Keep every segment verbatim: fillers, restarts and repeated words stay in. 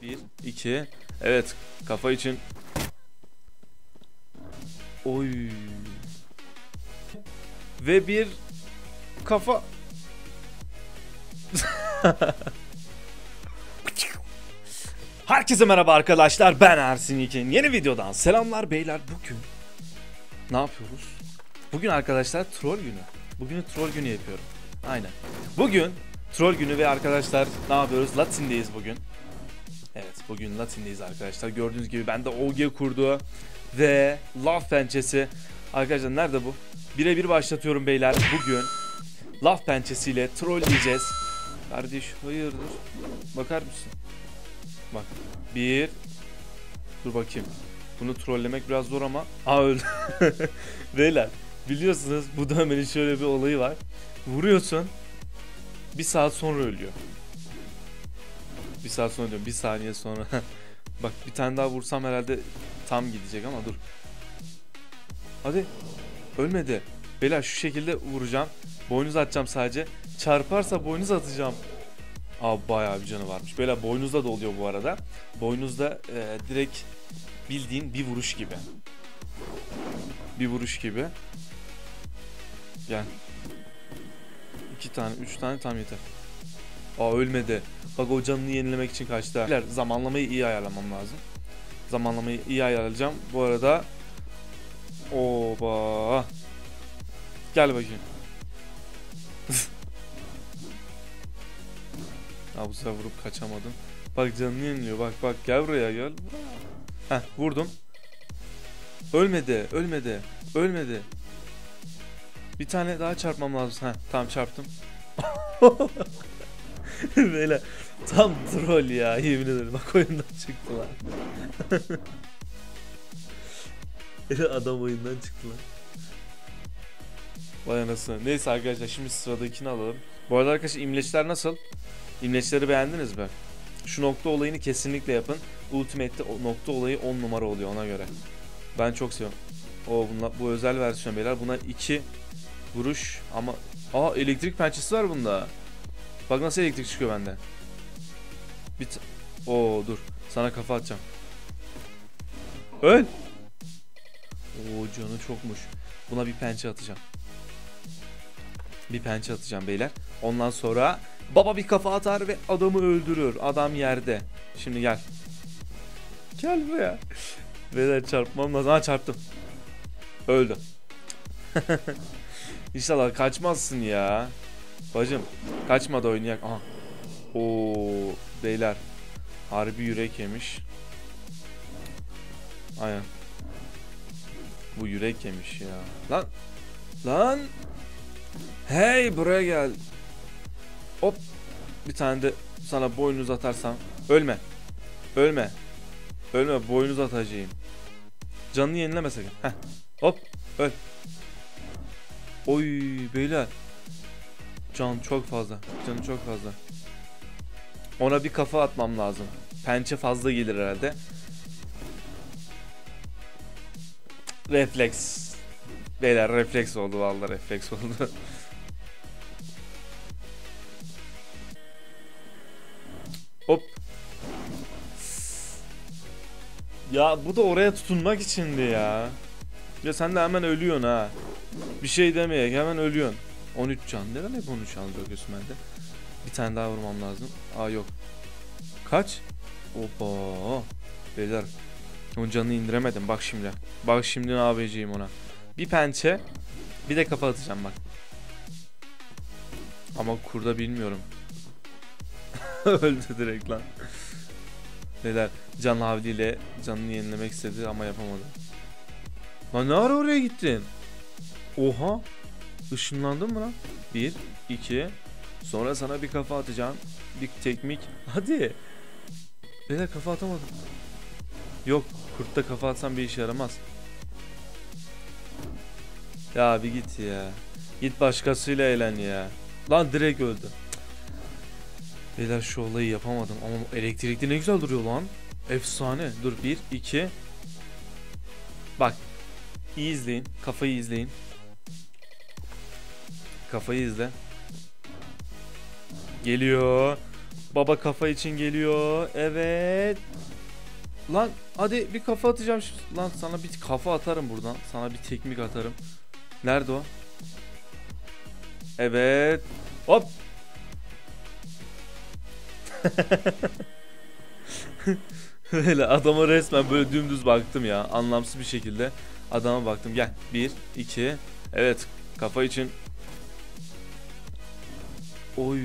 Bir, iki. Evet, kafa için. Oy. Ve bir kafa. Herkese merhaba arkadaşlar, ben Ersin İlkin. Yeni videodan selamlar beyler. Bugün ne yapıyoruz? Bugün arkadaşlar troll günü. Bugünü troll günü yapıyorum. Aynen. Bugün troll günü ve arkadaşlar ne yapıyoruz? Latin'deyiz bugün. Evet, bugün Latin'deyiz arkadaşlar. Gördüğünüz gibi bende O G kurdu ve laf pençesi. Arkadaşlar nerede bu? Birebir başlatıyorum beyler. Bugün laf pençesiyle trolleyeceğiz. Kardeş hayırdır? Bakar mısın? Bak. Bir. Dur bakayım. Bunu trollemek biraz zor ama. Aa öldü. Beyler biliyorsunuz bu dövmenin şöyle bir olayı var. Vuruyorsun. Bir saat sonra ölüyor. Bir saat sonra diyorum. Bir saniye sonra. Bak bir tane daha vursam herhalde tam gidecek ama dur. Hadi. Ölmedi. Beyler şu şekilde vuracağım. Boynuz atacağım sadece. Çarparsa boynuz atacağım. Aa bayağı bir canı varmış. Beyler boynuzda da oluyor bu arada. Boynuzda e, direkt bildiğin bir vuruş gibi. Bir vuruş gibi. Gel. İki tane, üç tane tam yeter. Aa ölmedi. Bak o canını yenilemek için kaçtı. Beyler zamanlamayı iyi ayarlamam lazım. Zamanlamayı iyi ayarlayacağım. Bu arada oba. Gel bakayım. Ha bu sefer vurup kaçamadım. Bak canını yeniliyor. Bak bak gel buraya gel. Heh vurdum. Ölmedi. Ölmedi. Ölmedi. Bir tane daha çarpmam lazım. Heh tamam çarptım. Böyle tam troll ya yemin ederim. Bak oyundan çıktılar. Adam oyundan çıktılar. Vay anasını. Neyse arkadaşlar şimdi sıradakini alalım. Bu arada arkadaşlar imleçler nasıl? İmleçleri beğendiniz mi? Şu nokta olayını kesinlikle yapın. Ultimate'te o nokta olayı on numara oluyor ona göre. Ben çok seviyorum. O bunlar, bu özel versiyon beyler. Buna iki vuruş ama aa elektrik pençesi var bunda. Bak nasıl elektrik çıkıyor bende. Bir o dur. Sana kafa atacağım. Öl. Oo canı çokmuş. Buna bir pençe atacağım. Bir pençe atacağım beyler. Ondan sonra baba bir kafa atar ve adamı öldürür. Adam yerde. Şimdi gel. Gel buraya. Beyler çarpmam lazım. Ha çarptım. Öldü. İnşallah kaçmazsın ya. Bacım kaçmadı oynayak. Aha. Oo beyler. Harbi yürek yemiş. Aynen. Bu yürek yemiş ya. Lan. Lan. Hey buraya gel. Hop. Bir tane de sana boynuz atarsam. Ölme. Ölme. Ölme boynuz atacağım. Canını yenileme sakın. Heh. Hop. Öl. Oy beyler. Can çok fazla. Canı çok fazla. Ona bir kafa atmam lazım. Pençe fazla gelir herhalde. Refleks. Beyler refleks oldu vallahi refleks oldu. Hop. Ya bu da oraya tutunmak içindi ya. Ya sen de hemen ölüyorsun ha. Bir şey demeye hemen ölüyorsun. on üç can. Neden hep on üç can bırakıyorsun bende? Bir tane daha vurmam lazım. Aa yok. Kaç? Oba. Beyler. Onun canını indiremedim. Bak şimdi. Bak şimdi ne yapacağım ona. Bir pençe. Bir de kafa atacağım bak. Ama kurda bilmiyorum. Öldü direkt lan. Beyler Can havliyle canını yenilemek istedi ama yapamadı. Lan ne ara oraya gittin? Oha. Işınlandın mı lan? Bir, iki. Sonra sana bir kafa atacağım. Bir tekmik. Hadi. Beyler kafa atamadım. Yok. Kurtta kafa atsam bir işe yaramaz. Ya bir git ya. Git başkasıyla eğlen ya. Lan direkt öldü. Beyler şu olayı yapamadım ama elektrikli ne güzel duruyor lan. Efsane. Dur bir, iki. Bak. İyi izleyin. Kafayı izleyin. Kafayı izle. Geliyor. Baba kafa için geliyor. Evet. Lan hadi bir kafa atacağım. Lan sana bir kafa atarım buradan. Sana bir tekmik atarım. Nerede o? Evet. Hop. Böyle adama resmen böyle dümdüz baktım ya. Anlamsız bir şekilde adama baktım. Gel. Bir, iki. Evet. Kafa için. Oy.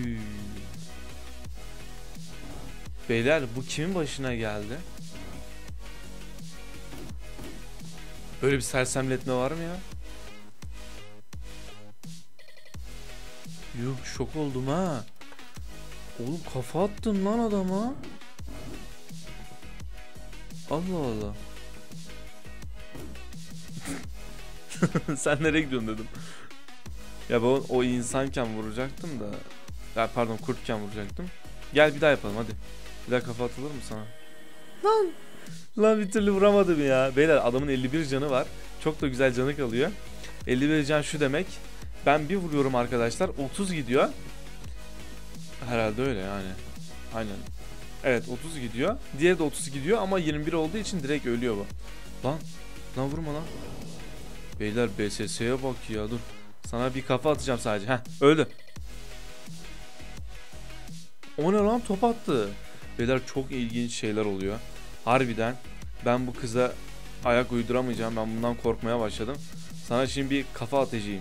Beyler bu kimin başına geldi? Böyle bir sersemletme var mı ya? Yok, şok oldum ha. Oğlum kafa attın lan adama. Allah Allah. Sen nereye gidiyorsun dedim. Ya ben o insanken vuracaktım da. Ya pardon, kurtken vuracaktım. Gel bir daha yapalım hadi. Bir daha kafa atılır mı sana? Lan. Lan bir türlü vuramadım ya. Beyler adamın elli bir canı var. Çok da güzel canı kalıyor. elli bir can şu demek. Ben bir vuruyorum arkadaşlar. otuz gidiyor. Herhalde öyle yani. Aynen. Evet otuz gidiyor. Diğeri de otuz gidiyor ama yirmi bir olduğu için direkt ölüyor bu. Lan. Lan vurma lan. Beyler B S S'ye bak ya, dur. Sana bir kafa atacağım sadece. Heh, öldü. O ne lan, top attı. Beyler çok ilginç şeyler oluyor. Harbiden ben bu kıza ayak uyduramayacağım. Ben bundan korkmaya başladım. Sana şimdi bir kafa atacağım.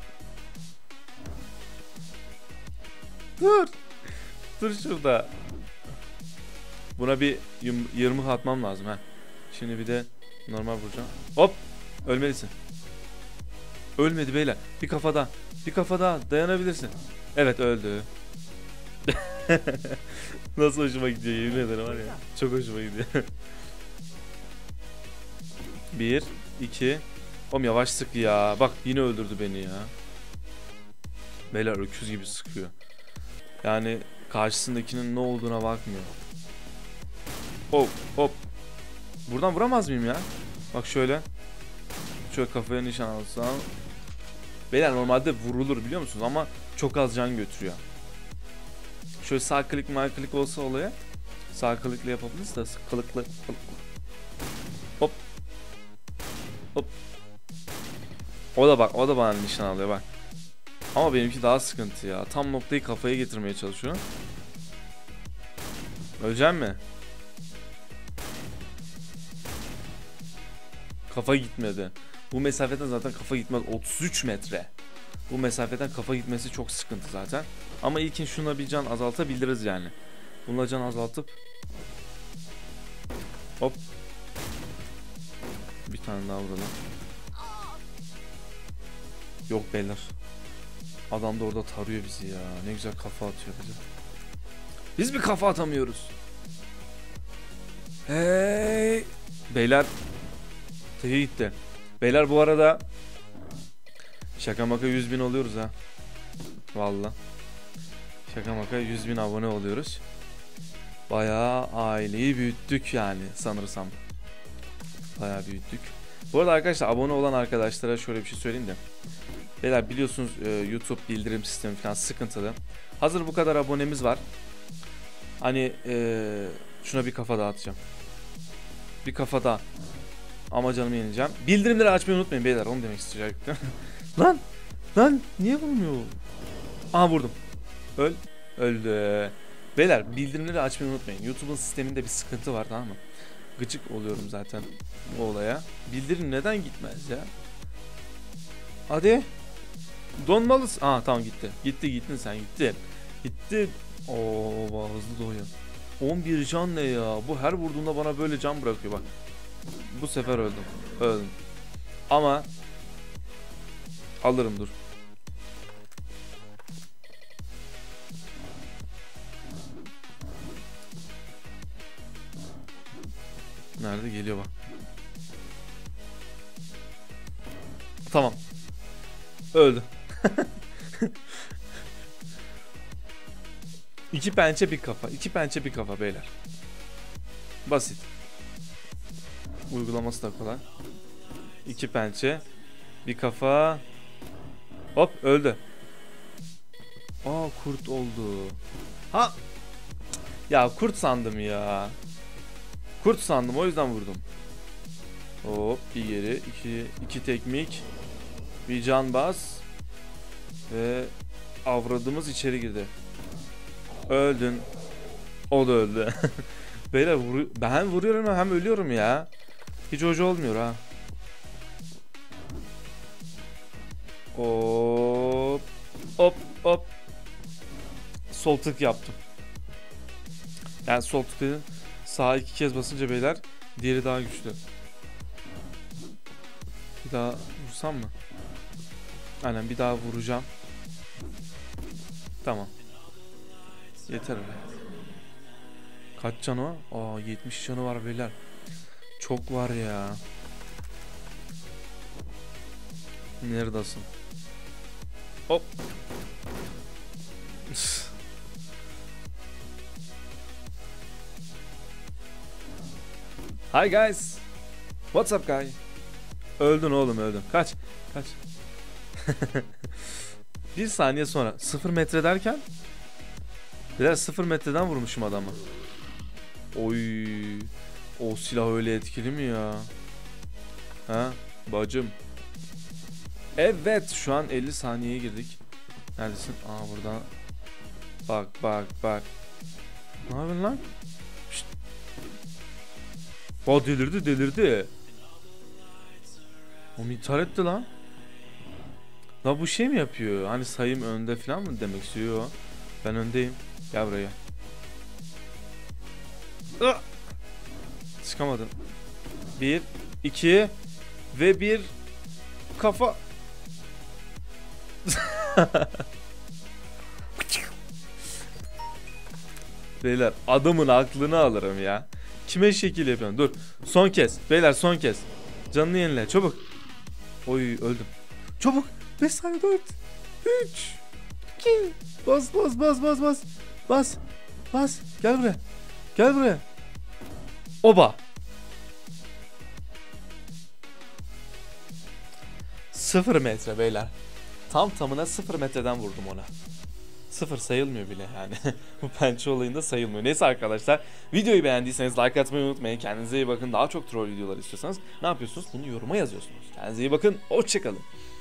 Dur. Dur şurada. Buna bir yirmi atmam lazım ha. Şimdi bir de normal vuracağım. Hop. Ölmelisin. Ölmedi beyler. Bir kafa daha. Bir kafa daha. Dayanabilirsin. Evet öldü. Nasıl hoşuma gidiyor yemin ederim var ya. Çok hoşuma gidiyor. Bir, iki. Oğlum yavaş sık ya. Bak yine öldürdü beni ya. Beyler öküz gibi sıkıyor. Yani karşısındakinin ne olduğuna bakmıyor. Hop hop. Buradan vuramaz mıyım ya? Bak şöyle. Şöyle kafaya nişan alsam. Beyler normalde vurulur biliyor musunuz ama çok az can götürüyor. Şöyle sağ klik sağ klik olsa olaya. Sağ klikle yapabiliriz de kılıklı. Hop. Hop. O da bak, o da bana nişan alıyor bak. Ama benimki daha sıkıntı ya. Tam noktayı kafaya getirmeye çalışıyorum. Öleceğim mi? Kafa gitmedi. Bu mesafeden zaten kafa gitmez. otuz üç metre. Bu mesafeden kafa gitmesi çok sıkıntı zaten. Ama ilkin şuna bir can azaltabiliriz yani. Bununla can azaltıp hop. Bir tane daha vuralım. Yok beyler. Adam da orada tarıyor bizi ya. Ne güzel kafa atıyor bize. Biz bir kafa atamıyoruz. Hey. Beyler. Teki gitti. Beyler bu arada şaka maka yüz bin oluyoruz ha. Valla. Şaka maka yüz bin abone oluyoruz. Bayağı aileyi büyüttük yani sanırsam. Bayağı büyüttük. Bu arada arkadaşlar abone olan arkadaşlara şöyle bir şey söyleyeyim de. Beyler biliyorsunuz YouTube bildirim sistemi falan sıkıntılı. Hazır bu kadar abonemiz var. Hani ee, şuna bir kafa dağıtacağım. Bir kafa daha. Ama canımı yeneceğim. Bildirimleri açmayı unutmayın beyler. Onu demek isteyecektim. Lan. Lan niye vurmuyor? Aha vurdum. Öl. Öldü. Beyler bildirimleri açmayı unutmayın. YouTube'un sisteminde bir sıkıntı var, tamam mı? Gıcık oluyorum zaten bu olaya. Bildirim neden gitmez ya? Hadi. Donmalısın. Aa tamam gitti. Gitti gittin sen gitti. Gitti. Oo hızlı doğuyor. on bir can ne ya? Bu her vurduğunda bana böyle can bırakıyor bak. Bu sefer öldüm. Öldüm. Ama alırım dur. Nerede? Geliyor bak. Tamam. Öldü. İki pençe bir kafa. İki pençe bir kafa beyler. Basit. Uygulaması da kolay. İki pençe bir kafa. Hop öldü. Aa kurt oldu. Ha. Ya kurt sandım ya. Kurt sandım, o yüzden vurdum. Hop bir geri, iki, iki tekmik, bir can bas ve avradımız içeri girdi. Öldün. O da öldü. Beyler vur, ben vuruyorum hem ölüyorum ya. Hiç hoca olmuyor ha. Hop hop hop. Sol tık yaptım. Yani sol tık dedim. Sağa iki kez basınca beyler diğeri daha güçlü. Bir daha vursam mı? Aynen bir daha vuracağım. Tamam. Yeter öyle. Kaç canı o? Aa yetmiş canı var beyler. Çok var ya. Neredesin? Hop. Hi guys. What's up guy? Öldün oğlum, öldün. Kaç. Kaç. Bir saniye sonra. Sıfır metre derken. Biraz sıfır metreden vurmuşum adamı. Oy. O silah öyle etkili mi ya? Ha bacım. Evet şu an elli saniyeye girdik. Neredesin? Aa burada. Bak bak bak. Ne yapıyorsun lan? Şşt. Aa delirdi delirdi. O intihar etti lan. La bu şey mi yapıyor? Hani sayım önde falan mı demek istiyor? Ben öndeyim. Gel buraya. Ah! Çıkamadım. Bir, iki ve bir kafa. Beyler adamın aklını alırım ya. Kime şekil yapıyorsun? Dur. Son kez. Beyler son kez. Canını yenile. Çabuk. Oy öldüm. Çabuk. beş saniye dört. üç. iki. Bas bas bas bas bas. Bas. Bas. Gel buraya. Gel buraya. Oba. Sıfır metre beyler. Tam tamına sıfır metreden vurdum ona. Sıfır sayılmıyor bile yani. Bu pençe olayında sayılmıyor. Neyse arkadaşlar. Videoyu beğendiyseniz like atmayı unutmayın. Kendinize iyi bakın. Daha çok troll videolar istiyorsanız ne yapıyorsunuz? Bunu yoruma yazıyorsunuz. Kendinize iyi bakın. Hoşçakalın.